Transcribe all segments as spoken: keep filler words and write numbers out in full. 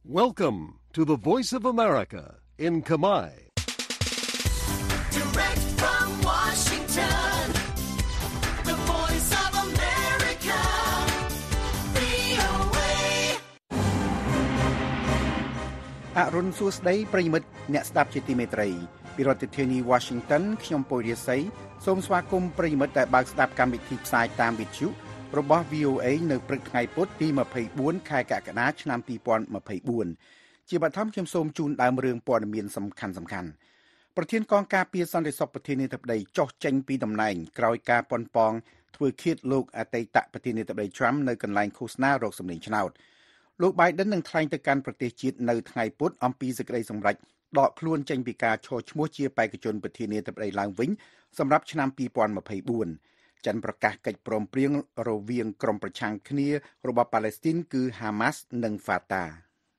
Welcome to the Voice of America in Khmer. Direct from Washington, the Voice of America, វី អូ เอអរុនសួស្ដីប្រិយមិត្តអ្នកស្ដាប់ជាទីមេត្រីពីរដ្ឋធានី Washington ខ្ញុំពូរិយស័យសូមស្វាគមន៍ប្រិយមិត្តដែលបើកស្ដាប់កម្មវិធីផ្សាយតាមវិទ្យុរបស់ វី អូ เอ នៅព្រឹកថ្ងៃពុធទី ម្ភៃបួន ខែកក្កដាឆ្នាំ ពីរពាន់ម្ភៃបួនជាបឋមខ្ញុំសូមជូនដើមរឿងព័ត៌មានសំខាន់សំខាន់ប្រធានកងការពារសន្តិសុខប្រធានាធិបតីចុះចេញពីតំណែងក្រោយការប៉ុនប៉ងធ្វើឃាតលោកអតីតប្រធានាធិបតី Trump នៅកន្លែងឃោសនារកសម្លេងឆ្នោតលោក Biden នឹងថ្លែងទៅកាន់ប្រទេសជាតិនៅថ្ងៃពុធអំពីសេចក្តីសម្រេចដកខ្លួនចេញពីការឈរឈ្មោះជាបេក្ខជនប្រធានាធិបតីឡើងវិញសម្រាប់ឆ្នាំ ពីរពាន់ម្ភៃបួនចិនប្រកាសកិច្ចព្រមព្រៀងរវាងក្រុមប្រឆាំងគ្នារបស់ប៉ាឡេស្ទីនគឺ Hamas និង Fatah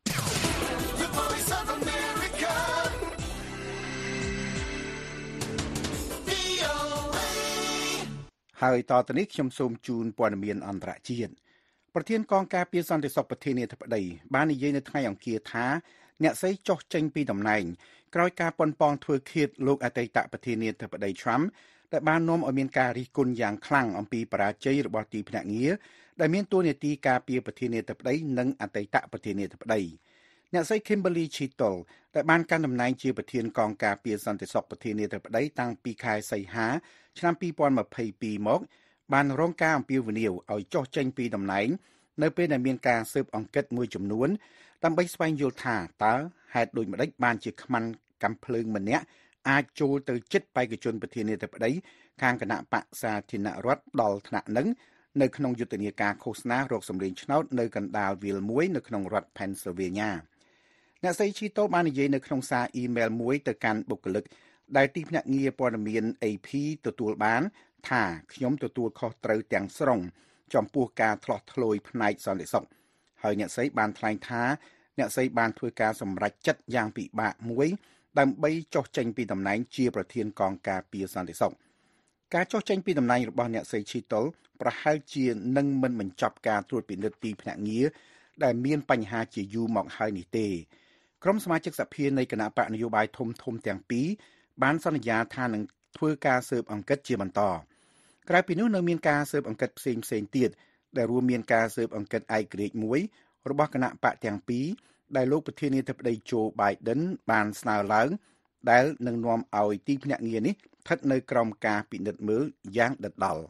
ហើយតទៅនេះខ្ញុំសូមជូនព័ត៌មានអន្តរជាតិប្រធានកងការពារសន្តិសុខប្រធានាធិបតីបាននិយាយនៅថ្ងៃអង្គារថាអ្នកស្រីចុះចេញពីតំណែងក្រោយការប៉ុនប៉ងធ្វើឃាតលោកអតីតប្រធានាធិបតី Trump ដែលបាននាំឲ្យមានការរិះគន់យ៉ាងខ្លាំងអំពីបរាជ័យរបស់ទីភ្នាក់ងារដែលមានតួនាទីការពារប្រធានាធិបតីនិងអតីតប្រធានាធិបតីអ្នកស្រី Kimberly Chittle ដែលបានកាន់តំណែងជាប្រធានកងការពារសន្តិសុខប្រធានាធិបតីតាំងពីខែសីហាឆ្នាំ ពីរពាន់ម្ភៃពីរមកបានរងការអំពាវនាវឲ្យចុះចេញពីតំណែងនៅពេលដែលមានការស៊ើបអង្កេតមួយចំនួនដើម្បីស្វែងយល់ថាតើហេតុដូចម្តេចបានជាខ្មាន់កាំភ្លើងម្នាក់អាចចូលទៅជិតបេក្ខជនប្រធានាធិបតីខាងគណៈបក្សសាធារណរដ្ឋដល់ថ្នាក់នឹងនៅក្នុងយុទ្ធនាការឃោសនារកសម្លេងឆ្នោតនៅកណ្ដាលវាលមួយនៅក្នុងរដ្ឋ Pennsylvania អ្នកស្រីឈីតូបាននិយាយនៅក្នុងសារអ៊ីមែលមួយទៅកាន់បុគ្គលិកដែលទីភ្នាក់ងារព័ត៌មាន เอ พี ទទួលបានថាខ្ញុំទទួលខុសត្រូវទាំងស្រុងចំពោះការឆ្លោះឆ្លួយផ្នែកសន្តិសុខហើយអ្នកស្រីបានថ្លែងថាអ្នកស្រីបានធ្វើការសម្រេចចិត្តយ៉ាងពិបាកមួយដើម្បីចុះចេញពីតំណែងជាប្រធានកងការពារសន្តិសុខការចុះចេញពីតំណែងរបស់អ្នកស្រីឈីតលប្រហែលជានឹងមិនបញ្ចប់ការត្រួតពិនិត្យទីភ្នាក់ងារដែលមានបញ្ហាជាយូរមកហើយនេះទេក្រុមសមាជិកសភានៃគណៈបកនយោបាយធំធំទាំងពីរបានសន្យាថានឹងធ្វើការស៊ើបអង្កេតជាបន្តក្រៅពីនោះនៅមានការស៊ើបអង្កេតផ្សេងផ្សេងទៀតដែលរួមមានការស៊ើបអង្កេតឯករាជ្យមួយរបស់គណៈបកទាំងពីរដែលលោកប្រធានាធិបតី Joe Biden បានស្នើឡើងដែលនឹងនាំឲ្យទីភ្នាក់ងារនេះស្ថិតនៅក្រោមការពិនិត្យមើលយ៉ាងដិតដល់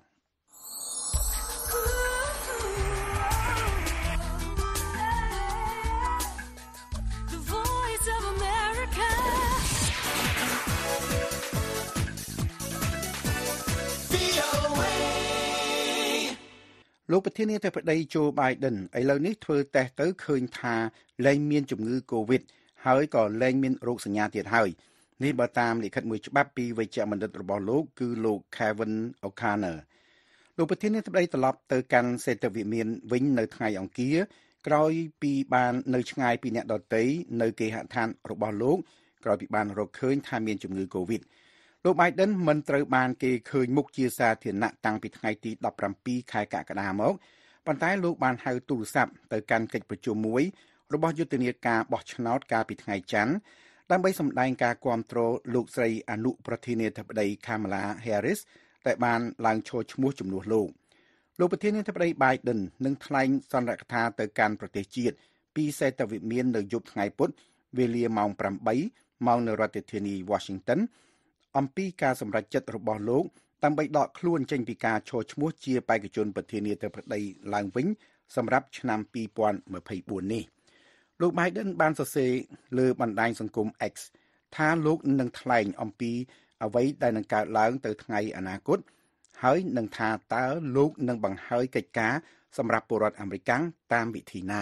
លោកប្រធានាធិបតី Joe Biden ឥឡូវនេះធ្វើតេស្តទៅឃើញថាលែងមានជំងឺ COVID ហើយក៏លែងមានរោគសញ្ញាទៀតហើយនេះបើតាមលិខិតមួយច្បាប់ពីវេជ្ជបណ្ឌិតរបស់លោកគឺលោក Kevin O'Connor លោកប្រធានាធិបតីត្រឡប់ទៅកាន់សេតវិមានវិញនៅថ្ងៃអង្គារក្រោយពីបាននៅឆ្ងាយពីអ្នកដទៃនៅគេហដ្ឋានរបស់លោកក្រោយពីបានរកឃើញថាមានជំងឺ COVIDលោក Biden មិនត្រូវបានគេឃើញមុខជាសាធារណៈតាំងពីថ្ងៃទីដប់ប្រាំពីរខែកក្កដាមកប៉ុន្តែលោកបានហៅទូរស័ព្ទទៅកាន់កិច្ចប្រជុំមួយរបស់យុទ្ធនាការបោះឆ្នោតកាលពីថ្ងៃច័ន្ទដើម្បីសម្ដែងការគាំទ្រលោកស្រីអនុប្រធានាធិបតី Kamala Harris ដែលបានឡើងឈរឈ្មោះជំនួសលោកលោកប្រធានាធិបតី Biden នឹងថ្លែងសន្និដ្ឋានទៅកាន់ប្រទេសជាតិពីសេតវិមាននៅយប់ថ្ងៃពុធវេលាម៉ោងប្រាំបីម៉ោងនៅរដ្ឋធានី Washingtonអំពីការសម្រេចចិត្តរបស់លោកដើម្បីដកខ្លួនចេញពីការឈរឈ្មោះជាបេក្ខជនប្រធានាធិបតីឡើងវិញសម្រាប់ឆ្នាំ ពីរពាន់ម្ភៃបួននេះលោក Biden បានសរសេរលើបណ្ដាញសង្គម X ថាលោកនឹងថ្លែងអំពីអ្វីដែលនឹងកើតឡើងទៅថ្ងៃអនាគតហើយនឹងថាតើលោកនឹងបង្ហើយកិច្ចការសម្រាប់ពលរដ្ឋអាមេរិកតាមវិធីណា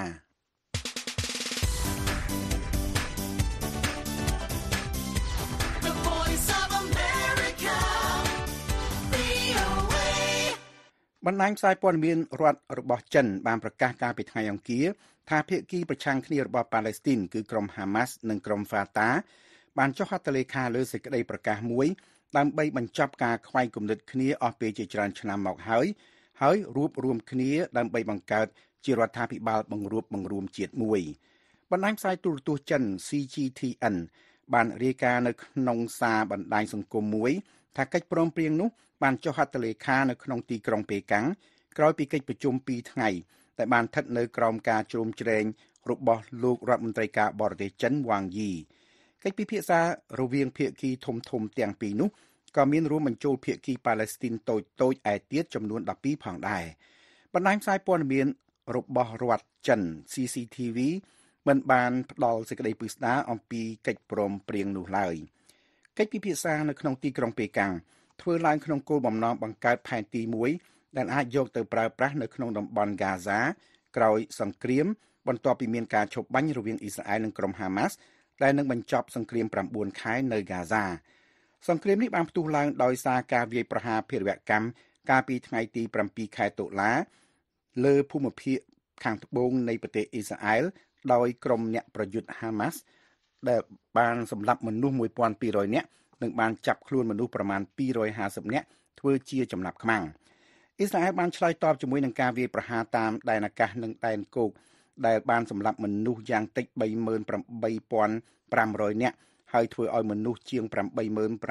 បណ្ដាញផ្សាយព័ត៌មានរដ្ឋរបស់ចិនបានប្រកាសកាលពីថ្ងៃអង្គារថាភាគីប្រឆាំងគ្នារបស់ប៉ាឡេស្ទីនគឺក្រុម Hamas និងក្រុម Fatah បានចុះហត្ថលេខាលើសេចក្តីប្រកាសមួយដើម្បីបញ្ចប់ការខ្វែងគំនិតគ្នាអស់ពេលជាច្រើនឆ្នាំមកហើយហើយរួបរวมគ្នាដើម្បីបង្កើតជារដ្ឋាភិបាលបង្រួបបង្រួមជាតិមួយបណ្ដាញផ្សាយទូរទស្សន៍ចិន C G T N បានរាយការណ៍នៅក្នុងសារបណ្ដាញសង្គមមួយថាកិច្ចព្រមព្រៀងនោះបានចុះហត្ថលេខានៅក្នុងទីក្រុងប៉េកាំងក្រោយពីកិច្ចប្រជុំពីរថ្ងៃដែលបានស្ថិតនៅក្រោមការជ្រោមជ្រែងរបស់លោករដ្ឋមន្ត្រីការបរទេសចិនវ៉ាងយីកិច្ចពិភាក្សារវាងភាគីធំធំទាំងពីរនោះក៏មានរួមបញ្ចូលភាគីប៉ាឡេស្ទីនតូចតូចឯទៀតចំនួនដប់ពីរផងដែរបណ្ដាញផ្សាយព័ត៌មានរបស់រដ្ឋចិន C C T V មិនបានផ្ដល់សេចក្តីពិស្ដារអំពីកិច្ចព្រមព្រៀងនោះឡើយកិច្ចពិភាក្សានៅក្នុងទីក្រុងប៉េកាំងធ្វើឡើងក្នុងគោលបំណងបង្កើតផែនទីមួយដែលអាចយកទៅប្រើប្រាស់នៅក្នុងតំបន់ហ្គាហ្សាក្រោយសង្គ្រាមបន្ទាប់ពីមានការឈប់បាញ់រវាងអ៊ីស្រាអែលនិងក្រុមហាម៉ាស់ដែលនឹងបញ្ចប់សង្គ្រាម9ខែនៅហ្គាហ្សាសង្គ្រាមនេះបានផ្ទុះឡើងដោយសារការវាយប្រហារភារវកម្មកាលពីថ្ងៃទី7ខែតុលាលើភូមិភាគខាងត្បូងនៃប្រទេសអ៊ីស្រាអែលដោយក្រុមអ្នកប្រយុទ្ធហាម៉ាស់ដែលបានសម្លាប់មនុស្សtwelve hundredនាក់និងបានចាប់ខ្លួនមនុស្សប្រមាណtwo hundred fiftyនាក់ធ្វើជាចំណាប់ខ្មាំងអ៊ីស្រាអែលបានឆ្លើយតបជាមួយនឹងការវាយប្រហារតាមដែនអាកាសនិងដែនគោកដែលបានសម្លាប់មនុស្សយ៉ាងតិចthree eight five hundredនាក់ហើយធ្វើឲ្យមនុស្សជាងeight eight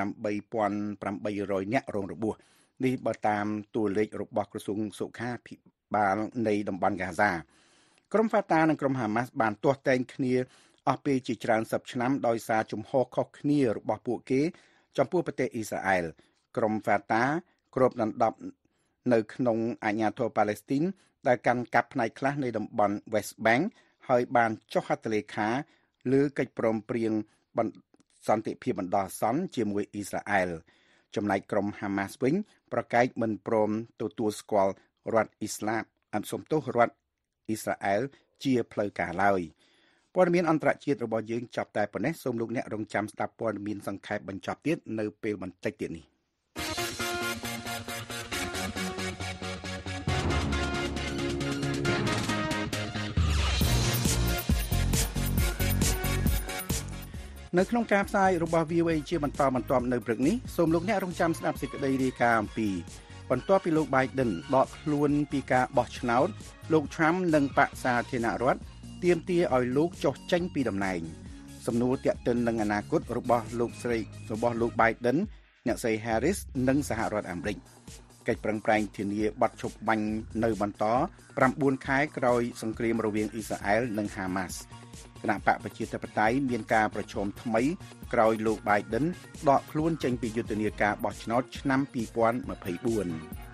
eight hundredនាក់រងរបួសនេះបើតាមតួលេខរបស់ក្រសួងសុខាភិបាលនៃតំបន់ហ្គាហ្សាក្រុម Fatah និងក្រុម Hamas បានទាស់ទែងគ្នាអស់ពេលជាច្រើនសិបឆ្នាំដោយសារជំហរខុសគ្នារបស់ពួកគេចំពោះប្រទេសអ៊ីស្រាអែលក្រុម Fatah គ្របដណ្ដប់នៅក្នុងអាជ្ញាធរប៉ាឡេស្ទីនដែលកាន់កាប់ផ្នែកខ្លះនៃតំបន់ West Bank ហើយបានចុះហត្ថលេខាលើកិច្ចព្រមព្រៀងសន្តិភាពបណ្ដោះអាសន្នជាមួយអ៊ីស្រាអែលចំណែកក្រុម Hamas វិញប្រកែកមិនព្រមទទួលស្គាល់រដ្ឋអ៊ីស្លាមអំសំទោសរដ្ឋអ៊ីស្រាអែលជាផ្លូវការឡើយព័ត៌មានអន្តរជាតិរបស់យើងចប់តែប៉ុណ្ណេះសូមលោកអ្នករងចាំស្ដាប់ព័ត៌មានសង្ខេបបញ្ចប់ទៀតនៅពេលបន្តិចទៀតនេះនៅក្នុងការផ្សាយរបស់ V O A ជាបន្តបន្ទាប់នៅព្រឹកនេះសូមលោកអ្នករងចាំស្ដាប់សេចក្តីរាយការណ៍អំពីបន្ទាប់ពីលោក Biden ដកខ្លួនពីការបោះឆ្នោតលោក Trump និងបក្សសាធារណរដ្ឋទាមទារឲ្យលោកចុះចេញពីតំណែងសំណួរទាក់ទិននឹងអនាគតរបស់លោកស្រីរបស់លោក Biden អ្នកស្រី Harris និងសហរដ្ឋអាមេរិកកិច្ចប្រឹងប្រែងធានាប័ណ្ណឈប់បាញ់នៅបន្តnineខែក្រោយសង្គ្រាមរវាងអ៊ីស្រាអែលនិង Hamas គណៈបកប្រជាធិបតេយ្យមានការប្រជុំថ្មីក្រោយលោក Biden ដកខ្លួនចេញពីយុទ្ធនាការបោះឆ្នោតឆ្នាំtwenty twenty-four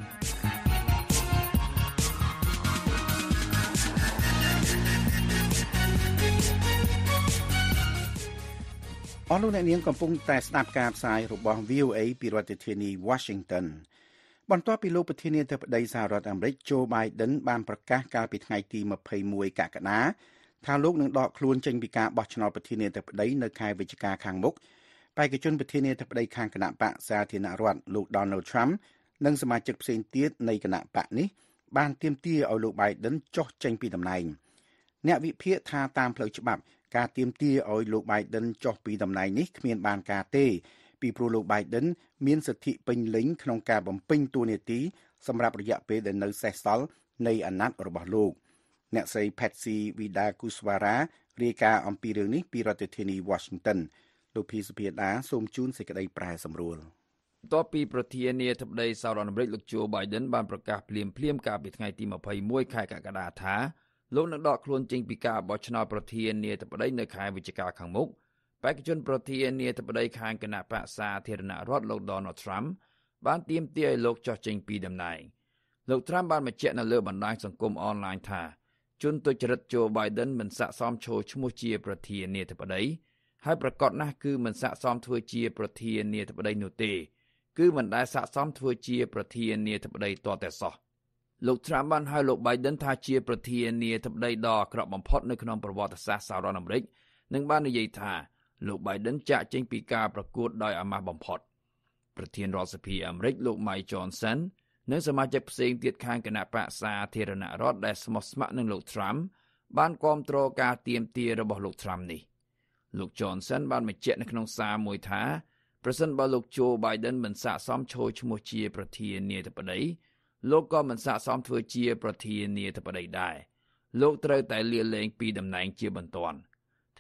អស់លោកអ្នកនាងកំពុងតែស្ដាប់ការផ្សាយរបស់ V O A ពីរដ្ឋធានី Washington បន្ទាប់ពីលោកប្រធានាធិបតីសហរដ្ឋអាមេរិក Joe Biden បានប្រកាសកាលពីថ្ងៃទីtwenty-firstកក្កដាថាលោកនឹងដកខ្លួនចេញពីការបោះឆ្នោតប្រធានាធិបតីនៅខែវិច្ឆិកាខាងមុខបេក្ខជនប្រធានាធិបតីខាងគណៈបក្សសាធារណរដ្ឋលោក Donald Trump និងសមាជិកផ្សេងទៀតនៃគណៈបក្សនេះបានទាមទារឲ្យលោក Biden ចុះចេញពីតំណែងអ្នកវិភាគថាតាមផ្លូវច្បាប់ការទាមទារឲ្យលោក Biden ចុះពីតំណែងនេះគ្មានបានការទេពីព្រោះលោក Biden មានសិទ្ធិពេញលេញក្នុងការបំពេញតួនាទីសម្រាប់រយៈពេលដែលនៅសេសសល់នៃអាណត្តិរបស់លោកអ្នកស្រី Patsy Widakuswara រាយការណ៍អំពីរឿងនេះពីរដ្ឋធានី Washington លោកភីសុភាដាសូមជូនសេចក្តីប្រែសម្រួលបន្ទាប់ពីប្រធានាធិបតីសហរដ្ឋអាមេរិកលោក Joe Biden បានប្រកាសភ្លាមៗកាលពីថ្ងៃទីtwenty-firstខែកក្កដាថាលោកនឹងដកខ្លួនចេញពីការបោះឆ្នោតប្រធានាធិបតីនៅខែវិច្ឆិកាខាងមុខបេក្ខជនប្រធានាធិបតីខាងគណៈបក្សសាធារណរដ្ឋលោក Donald Trump បានទាមទារឲ្យលោកចុះចេញពីតំណែងលោក Trump បានបញ្ជាក់នៅលើបណ្ដាញសង្គមអនឡាញថាជនទុច្ចរិត Joe Biden មិនស័ក្តិសមចូលឈ្មោះជាប្រធានាធិបតីហើយប្រកាសណាស់គឺមិនស័ក្តិសមធ្វើជាប្រធានាធិបតីនោះទេគឺមិនដែលស័ក្តិសមធ្វើជាប្រធានាធិបតីទាល់តែសោះលោក Trump បានហៅលោក Biden ថាជាប្រធានាធិបតីដ៏អាក្រក់បំផុតនៅក្នុងប្រវត្តិសាស្ត្រសហរដ្ឋអាមេរិកនិងបាននិយាយថាលោក Biden ចាកចេញពីការប្រកួតដោយអាម៉ាស់បំផុតប្រធានរដ្ឋសភាអាមេរិកលោក Mike Johnson និងសមាជិកផ្សេងទៀតខាងគណៈបក្សសាធារណរដ្ឋដែលស្មោះស្ម័គ្រនឹងលោក Trump បានគាំទ្រការទាមទាររបស់លោក Trump នេះលោក Johnson បានបញ្ជាក់នៅក្នុងសារមួយថាប្រសិនបើលោក Joe Biden មិនស័ក្តិសមចូលឈ្មោះជាប្រធានាធិបតីលោកក៏មិនស័ក្តិសមធ្វើជាប្រធានាធិបតីដែរលោកត្រូវតែលាលែងពីតំណែងជាបន្ទាន់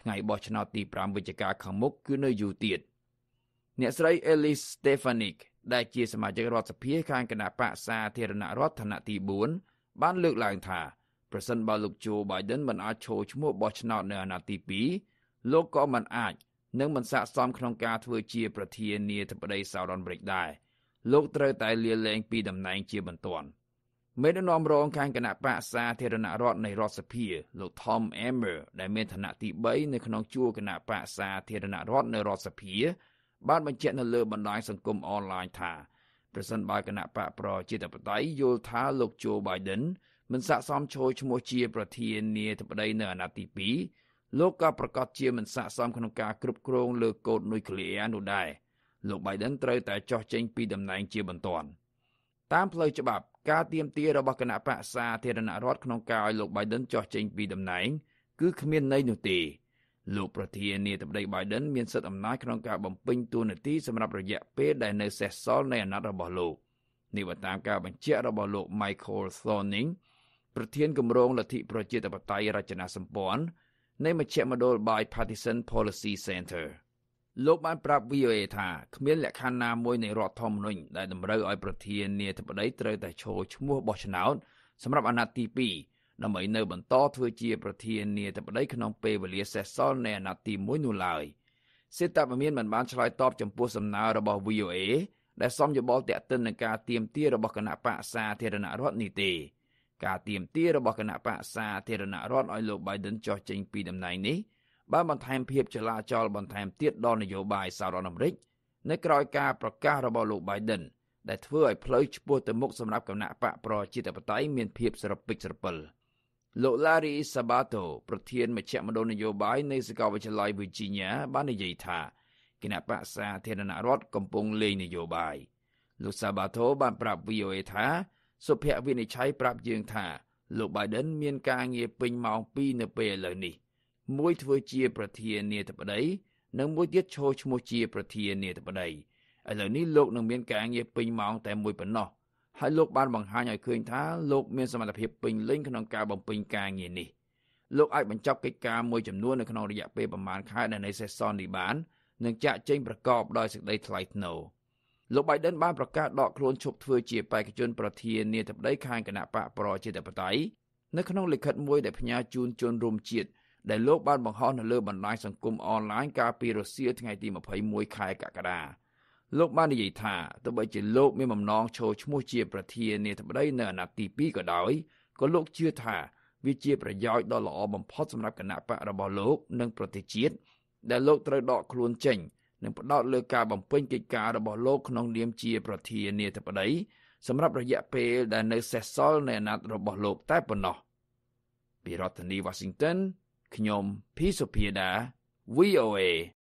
ថ្ងៃបោះឆ្នោតទី5វិច្ឆិកាខាងមុខគឺនៅយូរទៀតអ្នកស្រី Elise Stefanik ដែលជាសមាជិករដ្ឋសភាខាងគណៈបក្សសាធារណរដ្ឋឋានៈទី4បានលើកឡើងថាប្រសិនបើលោក Joe Biden មិនអាចឈរឈ្មោះបោះឆ្នោតនៅអាណត្តិទី2លោកក៏មិនអាចនឹងមិនស័ក្តិសមក្នុងការធ្វើជាប្រធានាធិបតីសហរដ្ឋអាមេរិកដែរលោកត្រូវតែលាលែងពីតំណែងជាបន្ទាន់មេដឹកនាំរងខាងគណៈបក្សសាធារណរដ្ឋនៃរដ្ឋសភាលោក Tom Emmer ដែលមានឋានៈទី3នៅក្នុងជួរគណៈបក្សសាធារណរដ្ឋនៅរដ្ឋសភាបានបញ្ជាក់នៅលើបណ្ដាញសង្គមអនឡាញថាប្រសិនបើគណៈបកប្រជាធិបតេយ្យយល់ថាលោក Joe Biden មិនស័ក្តិសមឈរឈ្មោះជាប្រធានាធិបតីនៅអាណត្តិទី2លោកក៏ប្រកាសជាមិនស័ក្តិសមក្នុងការគ្រប់គ្រងលើកូដនុយក្លេអ៊ែរនោះដែរលោក Biden ត្រូវតែចុះចេញពីតំណែងជាបន្ទាន់តាមផ្លូវច្បាប់ការទាមទាររបស់គណៈបក្សសាធារណរដ្ឋក្នុងការឲ្យលោក Biden ចុះចេញពីតំណែងគឺគ្មានន័យនោះទេលោកប្រធានាធិបតី Biden មានសិទ្ធិអំណាចក្នុងការបំពេញតួនាទីសម្រាប់រយៈពេលដែលនៅសេសសល់នៃអាណត្តិរបស់លោកនេះបើតាមការបញ្ជាក់របស់លោក Michael Thorning ប្រធានគម្រោងលទ្ធិប្រជាធិបតេយ្យរចនាសម្ព័ន្ធនៃមជ្ឈមណ្ឌល Bipartisan Policy Center លោកបានប្រាប់ V O A ថាគ្មានលក្ខខណ្ឌណាមួយនៃរដ្ឋធម្មនុញ្ញដែលតម្រូវឲ្យប្រធានាធិបតីត្រូវតែឈរឈ្មោះបោះឆ្នោតសម្រាប់អាណត្តិទី2ដើម្បីនៅបន្តធ្វើជាប្រធានាធិបតីក្នុងពេលវេលាសេសសល់នៃអាណត្តិទី1នោះឡើយសេតបមានមិនបានឆ្លើយតបចំពោះសំណើរបស់ V O A ដែលសំយោបល់ទាក់ទិននឹងការទាមទាររបស់គណៈបក្សសាធារណរដ្ឋនេះទេការទាមទាររបស់គណៈបក្សសាធារណរដ្ឋឲ្យលោក Biden ចុះចេញពីតំណែងនេះបានបន្ថែមភាពចលាចលបន្ថែមទៀតដល់នយោបាយសហរដ្ឋអាមេរិកនៅក្រៅការប្រកាសរបស់លោក Biden ដែលធ្វើឲ្យផ្លូវឆ្ពោះទៅមុខសម្រាប់គណៈបកប្រជាធិបតេយ្យមានភាពស្រពិចស្រពិលលោក Larry Sabato ប្រធានមជ្ឈមណ្ឌលនយោបាយនៃសាកលវិទ្យាល័យ Virginia បាននិយាយថាគណៈបក្សសាធារណរដ្ឋកំពុងលេងនយោបាយលោក Sabato បានប្រាប់ V O A ថាសុភវិនិច្ឆ័យប្រាប់យើងថាលោក Biden មានការងារពេញម៉ោងពីរនៅពេលឥឡូវនេះមួយធ្វើជាប្រធានាធិបតីនិងមួយទៀតឈរឈ្មោះជាប្រធានាធិបតីឥឡូវនេះលោកនឹងមានការងារពេញម៉ោងតែមួយប៉ុណ្ណោះហើយលោកបានបង្ហាញឲ្យឃើញថាលោកមានសមត្ថភាពពេញលេញក្នុងការបំពេញការងារនេះលោកអាចបញ្ចប់កិច្ចការមួយចំនួននៅក្នុងរយៈពេលប្រមាណខែដែលនៅសេសសល់នេះបាននិងចាក់ចេញប្រកបដោយសេចក្តីថ្លៃថ្នូរលោក Biden បានប្រកាសដកខ្លួនឈប់ធ្វើជាបេក្ខជនប្រធានាធិបតីខាងគណៈបកប្រជាធិបតេយ្យនៅក្នុងលិខិតមួយដែលផ្ញើជូនជនរួមជាតិដែលលោកបានបង្ហោះនៅលើបណ្ដាញសង្គមអនឡាញកាលពីរសៀលថ្ងៃទី21ខែកក្កដាលោកបាននិយាយថាទោះបីជាលោកមានបំណងឈរឈ្មោះជាប្រធានាធិបតីនៅអាណត្តិទី2ក៏ដោយក៏លោកជឿថាវាជាប្រយោជន៍ដ៏ល្អបំផុតសម្រាប់គណៈបករបស់លោកនិងប្រទេសជាតិដែលលោកត្រូវដកខ្លួនចេញនិងផ្ដោតលើការបំពេញកិច្ចការរបស់លោកក្នុងនាមជាប្រធានាធិបតីសម្រាប់រយៈពេលដែលនៅសេសសល់នៃអាណត្តិរបស់លោកតែប៉ុណ្ណោះពីរដ្ឋធានី Washington ខ្ញុំ P. Sophia V O A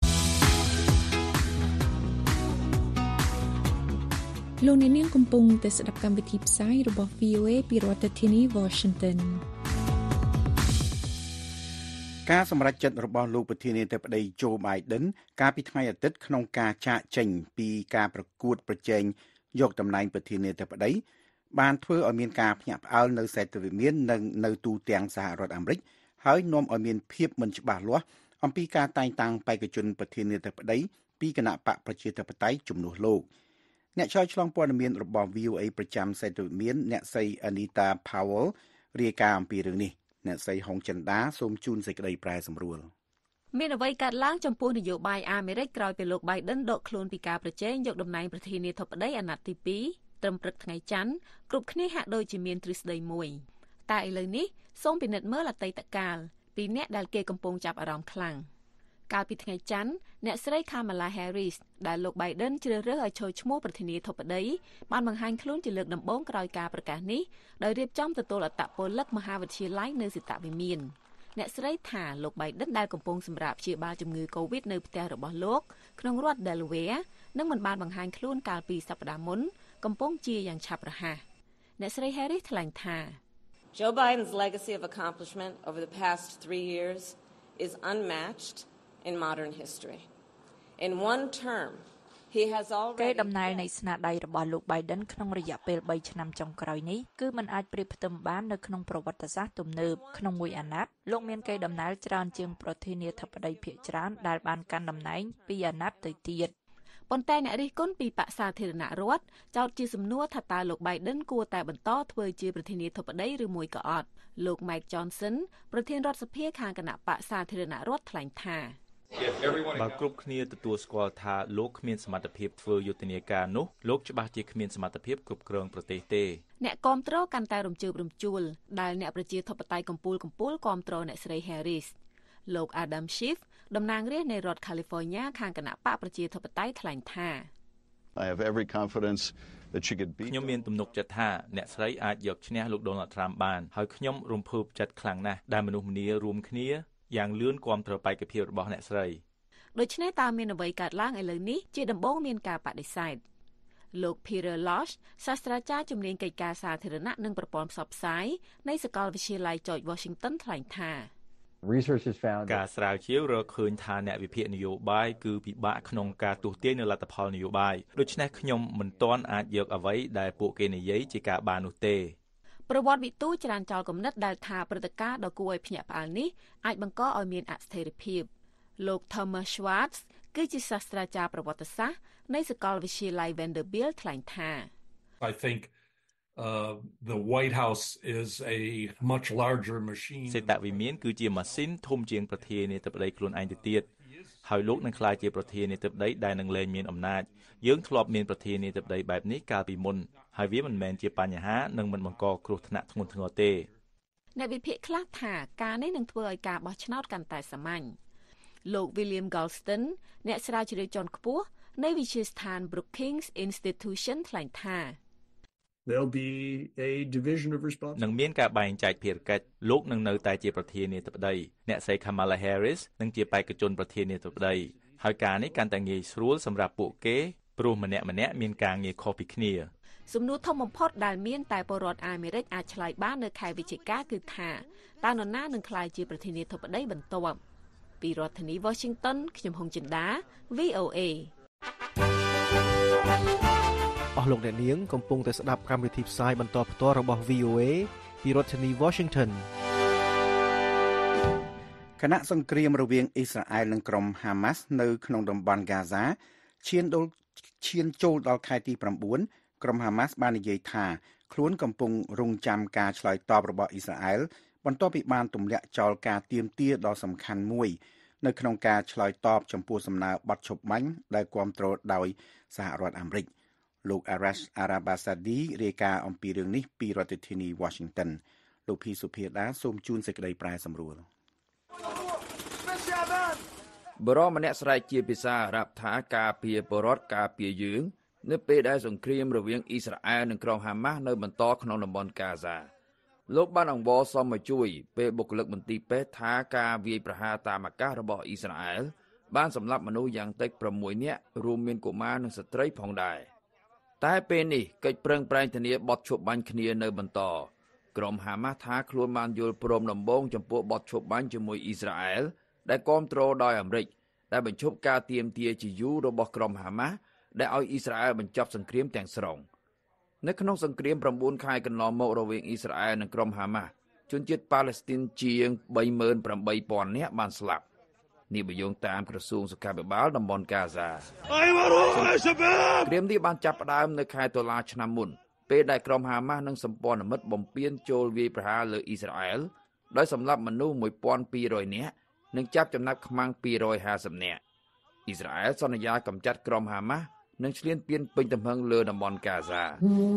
លោកអ្នកនាងកំពុងតែស្ដាប់កម្មវិធីផ្សាយរបស់ V O A ពីរដ្ឋធានី Washington ការសម្រេចចិត្តរបស់លោកប្រធានាធិបតី Joe Biden កាលពីថ្ងៃអាទិត្យក្នុងការចាកចេញពីការប្រកួតប្រជែងយកតំណែងប្រធានាធិបតីបានធ្វើឲ្យមានការភ្ញាក់ផ្អើលនៅសេដ្ឋវិមាននិងនៅទូទាំងសហរដ្ឋអាមេរិកហើយនាំឲ្យមានភាពមិនច្បាស់លាស់អំពីការតែងតាំងបេក្ខជនប្រធានាធិបតីពីគណៈបកប្រជាធិបតេយ្យជំនួសលោកអ្នកឆ្លើយឆ្លងព័ត៌មានរបស់ V O A ប្រចាំសេដ្ឋវិមានអ្នកស្រី Anita Powell រាយការណ៍អំពីរឿងនេះអ្នកស្រីហុងចិន្តាសូមជូនសេចក្តីប្រែសម្រួលមានអ្វីកើតឡើងចំពោះនយោបាយអាមេរិកក្រោយពីលោក Biden ដកខ្លួនពីការប្រជែងយកតំណែងប្រធានាធិបតីអាណត្តិទី2ត្រឹមព្រឹកថ្ងៃច័ន្ទគ្រប់គ្នាហាក់ដូចជាមានទ្រឹស្ដីមួយតែឥឡូវនេះសូមពិនិត្យមើលអតីតកាលពីអ្នកដែលគេកំពុងចាប់អារម្មណ៍ខ្លាំងកាលពីថ្ងៃច័ន្ទអ្នកស្រី Kamala Harris ដែលលោក Biden ជ្រើសរើសឲ្យចូលឈ្មោះប្រធានាធិបតីបានបង្ហាញខ្លួនជាលើកដំបូងក្រោយការប្រកាសនេះដោយរៀបចំទទួលអត្តពលិកមហាវិទ្យាល័យនៅសេតវិមានអ្នកស្រីថាលោក Biden ដែលកំពុងសម្រាប់ព្យាបាលជំងឺ COVID នៅផ្ទះរបស់លោកក្នុងរដ្ឋ Delaware និងមិនបានបង្ហាញខ្លួនកាលពីសប្តាហ៍មុនកំពុងជាយ៉ាងឆាប់រហ័សអ្នកស្រី Harris ថ្លែងថា Joe Biden's legacy of accomplishment over the past three years is unmatched in modern history. In one term, He has កេ already ដំណែលនៃស្នាដៃរបស់លោក Biden ក្នុងរយៈពេលបីឆ្នាំចុងក្រោយនេះគឺมันអាចប្រៀបផ្ទឹមបាននៅក្នុងប្រវត្តិសាស្ត្រទំនើបក្នុងមួយអាណត្តិលោកមានកេដំណែលច្រើនជាងប្រធានាធិបតីភាគច្រើនដែលបានកាន់តំណែងពីអាណត្តិទៅទៀតប៉ុន្តែអ្នករិះគន់ពីបក្សសាធារណរដ្ឋចោទជាសំណួរថាតើលោក Biden គួរតែបន្តធ្វើជាប្រធានាធិបតីឬមួយក៏អត់លោក Mike Johnson ប្រធានរដ្ឋសភាខាងគណៈបក្សសាធារណរដ្ឋថ្លែងថាបើគ្រប់គ្នាទទួលស្គាល់ថាលោកគ្មានសមត្ថភាពធ្វើយុទ្ធនាការនោះលោកច្បាស់ជាគ្មានសមត្ថភាពគ្រប់គ្រងប្រទេសទេអ្នកគាំទ្រកាន់តែរំជើបរំជួលដែលអ្នកប្រជាធិបតេយ្យកម្ពុជាកម្ពុជាគាំទ្រអ្នកស្រី Harris លោក Adam Schiff តំណាងរាស្ត្រនៃរដ្ឋ California ខាងគណៈបកប្រជាធិបតេយ្យថ្លែងថា I have every confidence that she could beat ខ្ញុំមានទំនុកចិត្តថាអ្នកស្រីអាចយកឈ្នះលោក Donald Trump បានហើយខ្ញុំរំភើបចិត្តខ្លាំងណាស់ដែលមនុស្សម្នារួមគ្នាយ៉ាងលឿនគាំទ្របេក្ខភាពរបស់អ្នកស្រីដូច្នេះតើមានអ្វីកើតឡើងឥឡូវនេះជាដំបូងមានការបដិសេធលោក Peter Losh សាស្ត្រាចារ្យជំនាញកិច្ចការសាធារណៈនិងប្រព័ន្ធផ្សព្វផ្សាយនៃសាកលវិទ្យាល័យ George Washington ថ្លែងថាការស្រាវជ្រាវរកឃើញថាអ្នកវិភាគនយោបាយគឺពិបាកក្នុងការទស្សន៍ទាយនៅលទ្ធផលនយោបាយដូច្នេះខ្ញុំមិនទាន់អាចយកអ្វីដែលពួកគេនិយាយជាការបាននោះទេប្រវត្តិវិទូចរានចោលគំនិតដែលថាព្រឹត្តិការណ៍ដ៏គួរឲ្យភ្ញាក់ផ្អើលនេះអាចបង្កឲ្យមានអស្ថិរភាពលោក Thomas Schwartz គឺជាសាស្ត្រាចារ្យប្រវត្តិសាស្ត្រនៃសាកលវិទ្យាល័យ Vanderbilt ថ្លែងថា I think uh the White House is a much larger machine សេតវិមានគឺជាម៉ាស៊ីនធំជាងប្រធានាធិបតីខ្លួនឯងទៅទៀតហើយលោកនឹងក្លាយជាប្រធានាធិបតីដែលនឹងលែងមានអំណាចយើងធ្លាប់មានប្រធានាធិបតីបែបនេះកាលពីមុនហើយវាមិនមែនជាបញ្ហានិងមិនបង្កគ្រោះថ្នាក់ធ្ងន់ធ្ងរទេអ្នកវិភាគខ្លះថាការនេះនឹងធ្វើឲ្យការបោះឆ្នោតកាន់តែសាមញ្ញលោក William Galston អ្នកស្រាវជ្រាវជាន់ខ្ពស់នៃវិទ្យាស្ថាន Brookings Institution ថ្លែងថា There'll be a division of responsibility នឹងមានការបែងចែកភារកិច្ចលោកនឹងនៅតែជាប្រធានាធិបតីអ្នកស្រី Kamala Harris នឹងជាបេក្ខជនប្រធានាធិបតីហើយការនេះកាន់តែងាយស្រួលសម្រាប់ពួកគេព្រោះម្នាក់ម្នាក់មានការងារខុសពីគ្នាសំណួរធំបំផុតដែលមានតែពលរដ្ឋអាមេរិកអាចឆ្លើយបាននៅខែវិច្ឆិកាគឺថាតើនរណានឹងក្លាយជាប្រធានាធិបតីបន្ទាប់ពីរដ្ឋធានី Washington ខ្ញុំហុងចិន្តា V O A អស់លោកអ្នកនាងកំពុងតែស្ដាប់កម្មវិធីផ្សាយបន្តផ្ទាល់របស់ V O A ពីរដ្ឋធានី Washington គណៈសង្គ្រាមរវាងអ៊ីស្រាអែលនិងក្រុម Hamas នៅក្នុងតំបន់ Gaza ឈានដល់ឈានចូលដល់ខែទី៩ក្រុម Hamas បាននិយាយថាខ្លួនកំពុងរងចាំការឆ្លើយតបរបស់អ៊ីស្រាអែលបន្ទាប់ពីបានទម្លាក់ចោលការទាមទារដ៏សំខាន់មួយនៅក្នុងការឆ្លើយតបចំពោះសំណើបទឈប់បាញ់ដែលគាំទ្រដោយសហរដ្ឋអាមេរិកលោក Arash Arabasadi រាយការណ៍អំពីរឿងនេះពីរដ្ឋធានី Washington លោកភីសុភាដាសូមជូនសេចក្តីប្រែសម្រួលបរិមម្នាក់ស្រែកជាភាសាអារ៉ាប់ថាការពារបរដ្ឋការពារយើងនៅពេលដែលសង្គ្រាមរវាងអ៊ីស្រាអែលនិងក្រុមហាម៉ាស់នៅបន្តក្នុងតំបន់កាហ្សាលោកបានអង្វរសមមកជួយពេលបុគ្គលិកមន្ទីរពេទ្យថាការវាយប្រហារតាមអាកាសរបស់អ៊ីស្រាអែលបានសម្លាប់មនុស្សយ៉ាងតិចប្រាំមួយនាក់រួមមានកុមារនិងស្ត្រីផងដែរតែពេលនេះកិច្ចប្រឹងប្រែងធានាបទឈប់បាញ់គ្នានៅបន្តក្រុមហាម៉ាស់ថាខ្លួនបានយល់ព្រមដំបូងចំពោះបទឈប់បាញ់ជាមួយអ៊ីស្រាអែលដែលគាំទ្រដោយអាមេរិកដែលបញ្ឈប់ការទាមទារជាយូររបស់ក្រុមហាម៉ាស់ដែលឲ្យអ៊ីស្រាអែលបញ្ចប់សង្គ្រាមទាំងស្រុងនៅក្នុងសង្គ្រាម៩ខែកន្លងមករវាងអ៊ីស្រាអែលនិងក្រុមហាម៉ាស់ជនជាតិប៉ាឡេស្ទីនជាងបីម៉ឺនប្រាំបីពាន់នាក់បានស្លាប់នេះបើយោងតាមក្រសួងសុខាភិបាលតំបន់កាហ្សាគ្រាមនេះបានចាប់ផ្ដើមនៅខែតុលាឆ្នាំមុនពេលដែលក្រុមហាម៉ាស់និងសម្ព័ន្ធមិត្តបំពេញចូលវាយប្រហារលើអ៊ីស្រាអែលដោយសម្លាប់មនុស្សមួយពាន់ពីររយនាក់និងចាប់ចំណាប់ខ្មាំងពីររយហាសិបនាក់អ៊ីស្រាអែលសន្យាកម្ចាត់ក្រុមហាម៉ាស់និងឈ្លានពានពេញទំហឹងលើតំបន់កាហ្សា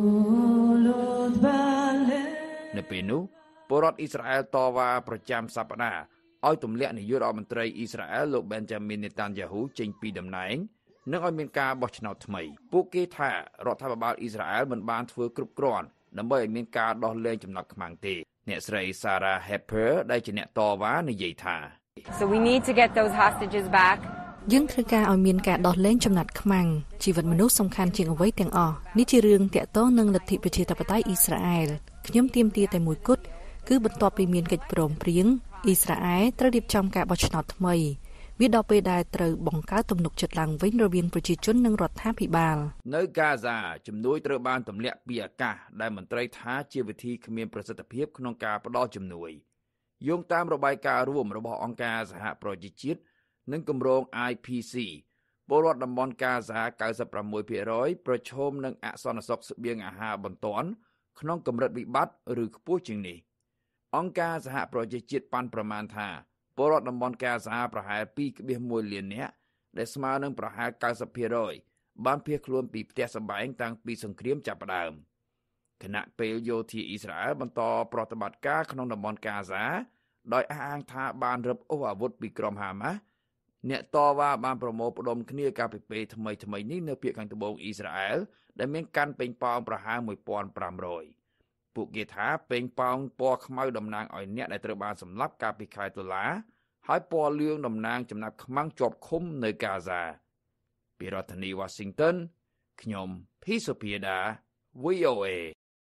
នៅពេលនោះពលរដ្ឋអ៊ីស្រាអែលតវ៉ាប្រចាំសប្តាហ៍ឲ្យទម្លាក់នាយករដ្ឋមន្ត្រីអ៊ីស្រាអែលលោក Benjamin Netanyahu ចេញពីតំណែងនិងឲ្យមានការបោះឆ្នោតថ្មីពួកគេថារដ្ឋាភិបាលអ៊ីស្រាអែលមិនបានធ្វើគ្រប់គ្រាន់ដើម្បីឲ្យមានការដោះលែងចំណាប់ខ្មាំងទេអ្នកស្រី Sarah Harper ដែលជាអ្នកតវ៉ានិយាយថា So we need to get those hostages back យើងត្រូវការឲ្យមានការដោះលែងចំណាត់ខ្មាំងជីវិតមនុស្សសំខាន់ជាងអ្វីទាំងអស់នេះជារឿងតាក់ទងនឹងលទ្ធិប្រជាធិបតេយ្យអ៊ីស្រាអែលខ្ញុំទាមទារតែមួយគត់គឺបន្ទាប់ពីមានកិច្ចព្រមព្រៀងអ៊ីស្រាអែលត្រូវរៀបចំការបោះឆ្នោតថ្មីវាដល់ពេលដែលត្រូវបង្កើតទំនុកចិត្តឡើងវិញរវាងប្រជាជននិងរដ្ឋាភិបាលនៅកាហ្សាជំនួយត្រូវបានទម្លាក់ពីអាកាសដែលមន្ត្រីថាជាវិធីគ្មានប្រសិទ្ធភាពក្នុងការផ្តល់ជំនួយយោងតាមរបាយការណ៍រួមរបស់អង្គការសហប្រជាជាតិនិងគម្រោង I P C ពលរដ្ឋតំបន់កាហ្សា កៅសិបប្រាំមួយភាគរយ ប្រឈមនឹងអសន្តិសុខស្បៀងអាហារបន្ទាន់ក្នុងកម្រិតវិបត្តិឬខ្ពស់ជាងនេះអង្គការសហប្រជាជាតិប៉ាន់ប្រមាណថាពលរដ្ឋតំបន់កាហ្សាប្រហែល ពីរដុល្លារលាននាក់ដែលស្មើនឹងប្រហែល កៅសិបភាគរយ បានភៀសខ្លួនពីផ្ទះសម្បែងតាំងពីសង្គ្រាមចាប់ផ្ដើមគណៈពេលយោធាអ៊ីស្រាអែលបន្តប្រតិបត្តិការក្នុងតំបន់កាហ្សាដោយអះអាងថាបានរឹបអូសអាវុធពីក្រុមហាម៉ាស់អ្នកតវ៉ាបានប្រមូលផ្ដុំគ្នាកាលពីពេលថ្មីថ្មីនេះនៅភាគខាងត្បូងអ៊ីស្រាអែលដែលមានកាន់ប៉េងប៉ោងប្រហែល មួយពាន់ប្រាំរយ ពួកគេថាប៉េងប៉ោងពណ៌ខ្មៅតំណាងឲ្យអ្នកដែលត្រូវបានសម្លាប់កាលពីខែតុលាហើយពណ៌លឿងតំណាងចំណាប់ខ្មាំងជាប់ឃុំនៅកាហ្សាពីរដ្ឋធានី Washington ខ្ញុំភីសុភាដា V O A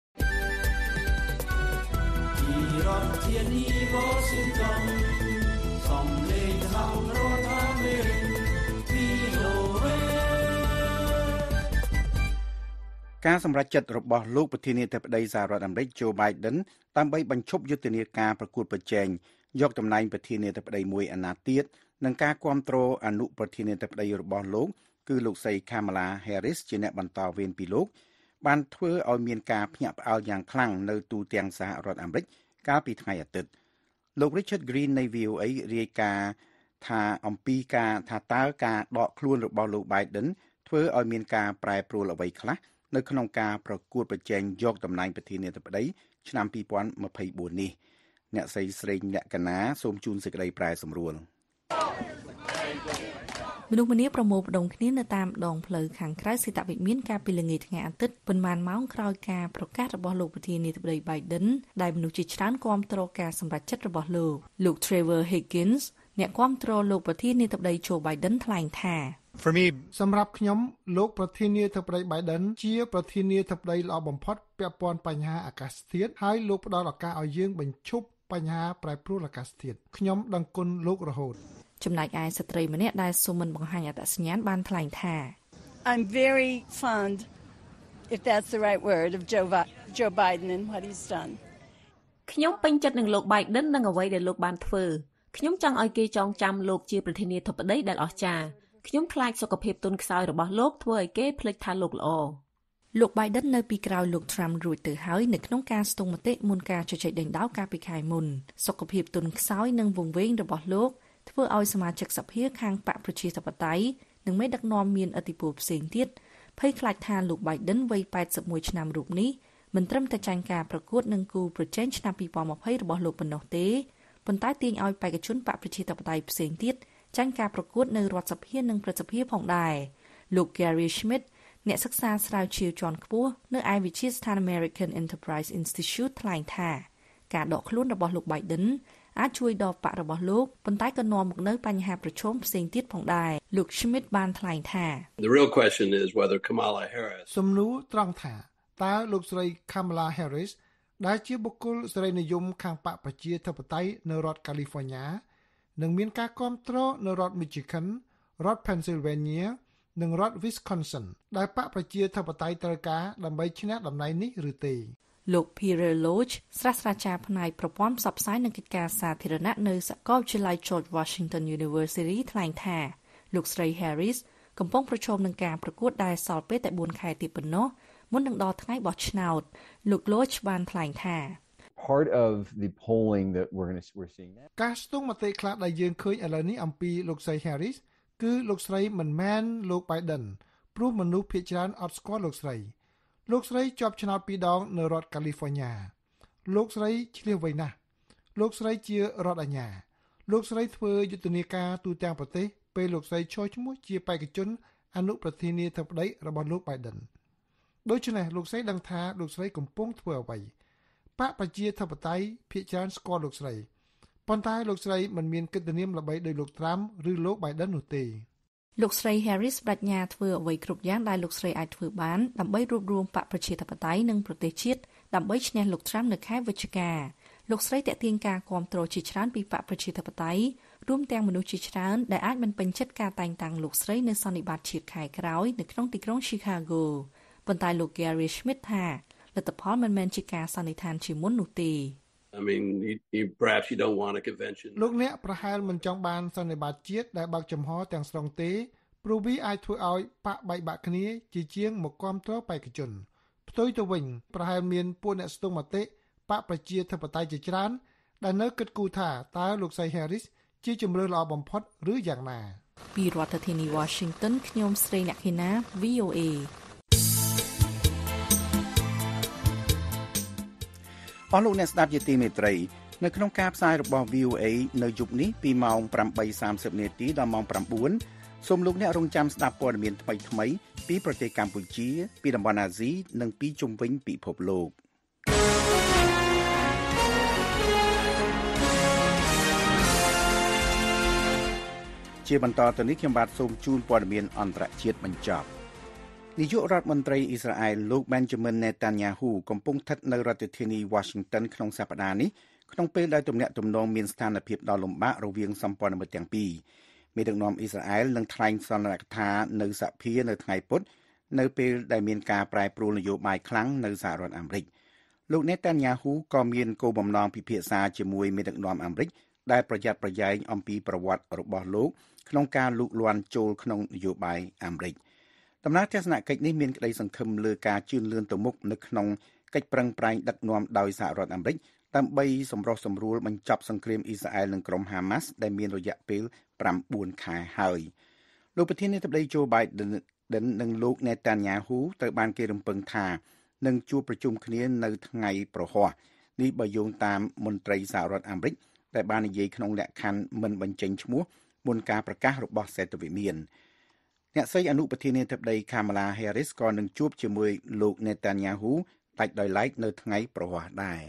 ពីរដ្ឋធានី Washington សំឡេងសហរដ្ឋអាមេរិក V O A ការសម្រេចចិត្តរបស់លោកប្រធានាធិបតីសហរដ្ឋអាមេរិក Joe Biden ដើម្បីបញ្ឈប់យុទ្ធនាការប្រកួតប្រជែងយកតំណែងប្រធានាធិបតីមួយអាណត្តិទៀតនិងការគ្រប់គ្រងអនុប្រធានាធិបតីរបស់លោកគឺលោកស្រី Kamala Harris ជាអ្នកបន្តវេនពីលោកបានធ្វើឲ្យមានការភ្ញាក់ផ្អើលយ៉ាងខ្លាំងនៅទូទាំងសហរដ្ឋអាមេរិកកាលពីថ្ងៃអាទិត្យលោក Richard Green នៃ V O A រាយការណ៍ថាអំពីការថាតើការដកខ្លួនរបស់លោក Biden ធ្វើឲ្យមានការប្រែប្រួលអ្វីខ្លះនៅក្នុងការប្រកួតប្រជែងយកតំណែងប្រធានាធិបតីឆ្នាំពីរពាន់ម្ភៃបួននេះអ្នកស្រីស្រេងលក្ខណាសូមជូនសេចក្តីប្រែសម្រួលមនុស្សម្នាប្រមូលផ្ដុំគ្នានៅតាមដងផ្លូវខាងក្រៅសេតវិមានកាលពីល្ងាចថ្ងៃអាទិត្យប៉ុន្មានម៉ោងក្រោយការប្រកាសរបស់លោកប្រធានាធិបតី Biden ដែលមនុស្សជាច្រើនគាំទ្រការសម្រេចចិត្តរបស់លោកលោក Trevor Higgins អ្នកគាំទ្រលោកប្រធានាធិបតី Joe Biden ថ្លែងថា For me សម្រាប់ខ្ញុំលោកប្រធានាធិបតី Biden ជាប្រធានាធិបតីល្អបំផុតពាក់ព័ន្ធបញ្ហាអាកាសធាតុហើយលោកផ្ដល់ឱកាសឲ្យយើងបញ្ឈប់បញ្ហាប្រែប្រួលអាកាសធាតុខ្ញុំដឹងគុណលោករហូតចំណែកឯស្ត្រីម្នាក់ដែលសូមមិនបង្ហាញអត្តសញ្ញាណបានថ្លែងថា I'm very fond if that's the right word of Joe Joe Biden and what he's done ខ្ញុំពេញចិត្តនឹងលោក Biden និងអ្វីដែលលោកបានធ្វើខ្ញុំចង់ឲ្យគេចងចាំលោកជាប្រធានាធិបតីដែលអស្ចារ្យខ្ញុំខ្លាចសុខភាពទន់ខ្សោយរបស់លោកធ្វើឲ្យគេភ្លេចថាលោកល្អលោក Biden នៅពីក្រោយលោក Trump រួចទៅហើយនៅក្នុងការស្ទង់មតិមុនការជជែកដេញដោលកាលពីខែមុនសុខភាពទន់ខ្សោយនិងវង្វេងរបស់លោកធ្វើឲ្យសមាជិកសភាខាងបកប្រជាធិបតេយ្យនិងមេដឹកនាំមានឥទ្ធិពលផ្សេងទៀតភ័យខ្លាចថាលោក Biden វ័យប៉ែតសិបមួយឆ្នាំរូបនេះមិនត្រឹមតែចាញ់ការប្រកួតនឹងគូប្រជែងឆ្នាំពីរពាន់ម្ភៃរបស់លោកប៉ុណ្ណោះទេប៉ុន្តែទាញឲ្យបេក្ខជនបកប្រជាធិបតេយ្យផ្សេងទៀតចាញ់ការប្រកួតនៅរដ្ឋសភានិងព្រឹទ្ធសភាផងដែរលោក Gary Schmidt អ្នកសិក្សាស្រាវជ្រាវជាន់ខ្ពស់នៅឯវិទ្យាស្ថាន American Enterprise Institute ថ្លែងថាការដកខ្លួនរបស់លោក Biden អាចជួយដល់បករបស់លោកប៉ុន្តែក៏នាំមកនូវបញ្ហាប្រឈមផ្សេងទៀតផងដែរលោក Schmidt បានថ្លែងថា The real question is whether Kamala Harris សំណួរត្រង់ថាតើលោកស្រី Kamala Harris ដែលជាបុគ្គលសេរីនិយមខាងបកប្រជាធិបតេយ្យនៅរដ្ឋ California នឹងមានការគាំទ្រនៅរដ្ឋ Michigan រដ្ឋ Pennsylvania និងរដ្ឋ Wisconsin ដែលបកប្រជាធិបតេយ្យត្រូវការដើម្បីឈ្នះតំណែងនេះឬទេលោក Peter Loach សាស្ត្រាចារ្យផ្នែកប្រព័ន្ធផ្សព្វផ្សាយនិងកិច្ចការសាធារណៈនៅសាកលវិទ្យាល័យ George Washington University ថ្លែងថាលោកស្រី Harris កំពុងប្រឈមនឹងការប្រកួតដែលសល់ពេលតែបួនខែទៀតប៉ុណ្ណោះមុននឹងដល់ថ្ងៃបោះឆ្នោតលោក Loach បានថ្លែងថា Part of the polling that we're going to we're seeing now ការស្ទង់មតិខ្លះដែលយើងឃើញឥឡូវនេះអំពីលោកស្រី Harris គឺលោកស្រីមិនមែនលោក Biden ព្រោះមនុស្សភាគច្រើនអត់ស្គាល់លោកស្រីលោកស្រីជាប់ឆ្នោតពីរដងនៅរដ្ឋ California លោកស្រីឆ្លៀសវៃណាស់លោកស្រីជារដ្ឋអាជ្ញាលោកស្រីធ្វើយុទ្ធនាការទូទាំងប្រទេសពេលលោកស្រីឈរឈ្មោះជាបេក្ខជនអនុប្រធានាធិបតីរបស់លោក Biden ដូច្នេះលោកស្រីដឹងថាលោកស្រីកំពុងធ្វើអ្វីបកប្រជាធិបតេយ្យភាគច្រើនស្គាល់លោកស្រីប៉ុន្តែលោកស្រីមិនមានកិត្តិនាមល្បីដោយលោក Trump ឬលោក Biden នោះទេលោកស្រី Harris បដិញ្ញាធ្វើអ្វីគ្រប់យ៉ាងដែលលោកស្រីអាចធ្វើបានដើម្បីរួបរวมបកប្រជាធិបតេយ្យនិងប្រទេសជាតិដើម្បីឈ្នះលោក Trump នៅខែវិច្ឆិកាលោកស្រីតាក់ទាញការគាំទ្រជាច្រើនពីបកប្រជាធិបតេយ្យរួមទាំងមនុស្សជាច្រើនដែលអាចមិនពេញចិត្តការតែងតាំងលោកស្រីនៅសន្និបាតជាតិខែក្រោយនៅក្នុងទីក្រុង Chicago ប៉ុន្តែលោក Gary Schmidt ថាលទ្ធផលមិនមែនជាការសន្និដ្ឋានជាមុននោះទេ I mean, you, you, perhaps you don't want a convention. លោកអ្នកប្រហែលមិនចង់បានសន្និបាតជាតិដែលបើកចំហទាំងស្រុងទេព្រោះវាអាចធ្វើឲ្យបាក់បែកបាក់គ្នាជាជាងមកគាំទ្របេក្ខជនផ្ទុយទៅវិញប្រហែលមានពួកអ្នកស្ទង់មតិបកប្រជាធិបតេយ្យជាច្រើនដែលនៅគិតគូរថាតើលោកស្រី Harris ជាជំរឿនល្អបំផុតឬយ៉ាងណាពីរដ្ឋធានី Washington ខ្ញុំស្រីអ្នកខេណា V O A អស់លោកអ្នកស្ដាប់ជាទីមេត្រីនៅក្នុងការផ្សាយរបស់ V O A នៅយប់នេះពីម៉ោង ប្រាំបីសាមសិប នាទីដល់ម៉ោង ប្រាំបួនសូមលោកអ្នករងចាំស្ដាប់ព័ត៌មានថ្មីៗពីប្រទេសកម្ពុជាពីតំបន់អាស៊ីនិងពីជុំវិញពិភពលោកជាបន្តទៅនេះខ្ញុំបាទសូមជូនព័ត៌មានអន្តរជាតិបញ្ចប់នាយករដ្ឋមន្ត្រីអ៊ីស្រាអែលលោក Benjamin Netanyahu កំពុងស្ថិតនៅរដ្ឋធានី Washington ក្នុងសប្តាហ៍នេះក្នុងពេលដែលទំនាក់ទំនងមានស្ថានភាពដ៏លំបាករវាងសម្ព័ន្ធមិត្តទាំងពីរមេដឹកនាំអ៊ីស្រាអែលនឹងថ្លែងសន្និដ្ឋាននៅសភានៅថ្ងៃពុធនៅពេលដែលមានការប្រែប្រួលនយោបាយខ្លាំងនៅសហរដ្ឋអាមេរិកលោក Netanyahu ក៏មានគោលបំណងពិភាក្សាជាមួយមេដឹកនាំអាមេរិកដែលប្រយ័ត្នប្រយែងអំពីប្រវត្តិរបស់លោកក្នុងការលូកលាន់ចូលក្នុងនយោបាយអាមេរិកដំណើរទស្សនកិច្ចនេះមានក្តីសង្ឃឹមលើការជឿនលឿនទៅមុខនៅក្នុងកិច្ចប្រឹងប្រែងដឹកនាំដោយសហរដ្ឋអាមេរិកដើម្បីសម្រុះសម្រួលបញ្ចប់សង្គ្រាមអ៊ីស្រាអែលនិងក្រុមហាម៉ាស់ដែលមានរយៈពេលប្រាំបួនខែហើយលោកប្រធានាធិបតី Joe Biden និងលោក Netanyahu ត្រូវបានគេរំពឹងថានឹងជួបប្រជុំគ្នានៅថ្ងៃប្រហ័សនេះបើយោងតាមមន្ត្រីសហរដ្ឋអាមេរិកដែលបាននិយាយក្នុងលក្ខខណ្ឌមិនបញ្ចេញឈ្មោះមុនការប្រកាសរបស់សេតវិមានអ្នកស្រីអនុប្រធានាធិបតី Kamala Harris ក៏នឹងជួបជាមួយលោក Netanyahu ដាច់ដោយឡែកនៅថ្ងៃប្រហ័សដែរ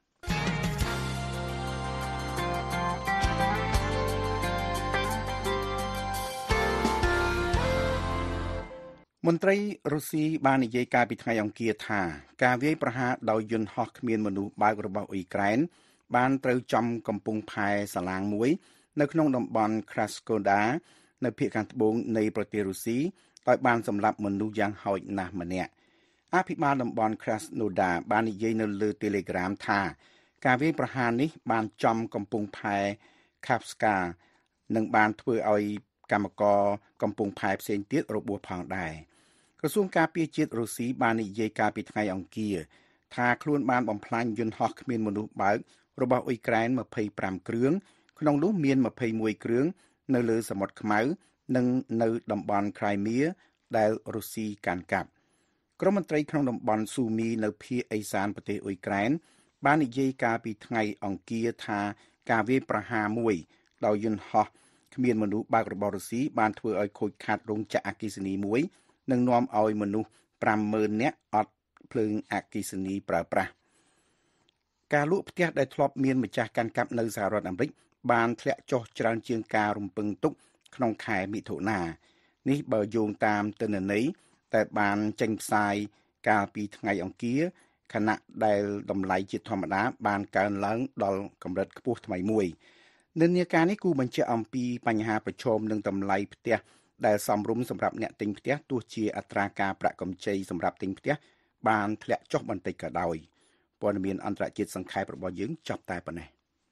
មន្ត្រីរុស្ស៊ីបាននិយាយកាលពីថ្ងៃអង្គារថាការវាយប្រហារដោយយន្តហោះគ្មានមនុស្សបើករបស់អ៊ុយក្រែនបានត្រូវចំកំពង់ផែសាឡាងមួយនៅក្នុងតំបន់ Krasnodar នៅភាគខាងត្បូងនៃប្រទេសរុស្ស៊ីដោយបានសម្លាប់មនុស្សយ៉ាងហោចណាស់ម្នាក់អភិបាលតំបន់ Krasnodar បាននិយាយនៅលើ Telegram ថាការវាយប្រហារនេះបានចំកំពង់ផែ Kapska និងបានធ្វើឲ្យកម្មករកំពង់ផែផ្សេងទៀតរបួសផងដែរក្រសួងការពារជាតិរុស្ស៊ីបាននិយាយកាលពីថ្ងៃអង្គារថាខ្លួនបានបំផ្លាញយន្តហោះគ្មានមនុស្សបើករបស់អ៊ុយក្រែនម្ភៃប្រាំគ្រឿងក្នុងនោះមានម្ភៃមួយគ្រឿងនៅលើសមុទ្រខ្មៅនិងនៅតំបន់ Crimea ដែលរុស្ស៊ីកាន់កាប់ក្រុមមន្ត្រីក្នុងតំបន់ស៊ូមីនៅភាគឦសានប្រទេសអ៊ុយក្រែនបាននិយាយកាលពីថ្ងៃអង្គារថាការវាយប្រហារមួយដោយយន្តហោះគ្មានមនុស្សបើករបស់រុស្ស៊ីបានធ្វើឲ្យខូចខាតរោងចក្រអគ្គិសនីមួយនិងនាំឲ្យមនុស្ស ប្រាំម៉ឺន នាក់អត់ភ្លើងអគ្គិសនីប្រើប្រាស់ការលក់ផ្ទះដែលធ្លាប់មានម្ចាស់កាន់កាប់នៅសហរដ្ឋអាមេរិកបានធ្លាក់ចុះច្រើនជាងការរំពឹងទុកក្នុងខែមិថុនានេះបើយោងតាមទិន្នន័យតែបានចេញផ្សាយកាលពីថ្ងៃអង្គារខណៈដែលតម្លៃជាធម្មតាបានកើនឡើងដល់កម្រិតខ្ពស់ថ្មីមួយនិន្នាការនេះគូបញ្ជាក់អំពីបញ្ហាប្រឈមនឹងតម្លៃផ្ទះដែលសមរម្យសម្រាប់អ្នកទិញផ្ទះទោះជាអត្រាការប្រាក់កម្ចីសម្រាប់ទិញផ្ទះបានធ្លាក់ចុះបន្តិចក៏ដោយព័ត៌មានអន្តរជាតិសង្ខេបរបស់យើងចប់តែប៉ុណ្ណេះ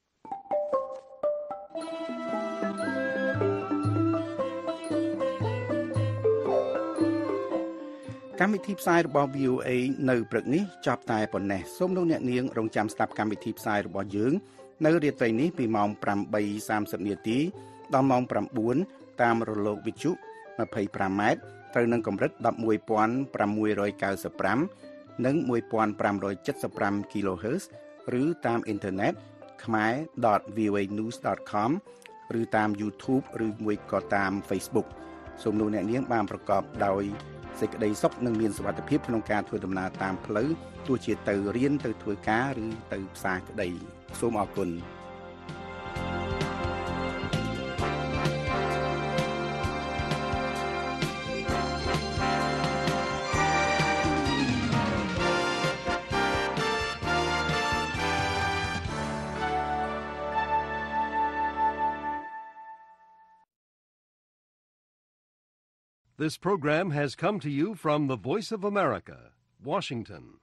កម្មវិធីផ្សាយរបស់ V O A នៅព្រឹកនេះចប់តែប៉ុណ្ណេះសូមលោកអ្នកនាងរងចាំស្ដាប់កម្មវិធីផ្សាយរបស់យើងនៅរាត្រីនេះពីម៉ោង ប្រាំបីសាមសិប នាទីដល់ម៉ោង ប្រាំបួនតាមរលកវិទ្យុ ยี่สิบห้า ម៉ែត្រត្រូវនឹងកម្រិត một một năm chín năm និង một five seven five គីឡូហឺត ឬតាមអ៊ីនធឺណិត khmer dot v o a news dot com ឬតាម YouTube ឬមួយក៏តាម Facebook សូមលោកអ្នកនាងបានប្រកបដោយសេចក្តីសុខនិងមានសុវត្ថិភាពក្នុងការធ្វើដំណើរតាមផ្លូវទោះជាទៅរៀនទៅធ្វើការឬទៅផ្សារក្តីសូមអរគុណ This program has come to you from the Voice of America, Washington.